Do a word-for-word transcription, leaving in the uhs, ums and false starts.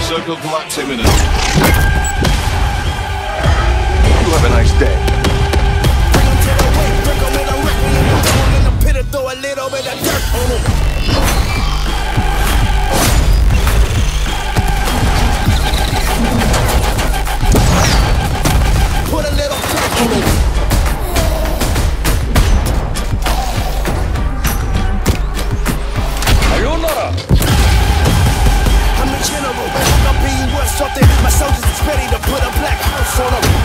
Circle collapse imminent. You have a nice day. Throw a little bit of dirt on him. Put a little dirt on him. Sayonara. I'm the general. I'm being worth something. My soldiers is ready to put a black house on them.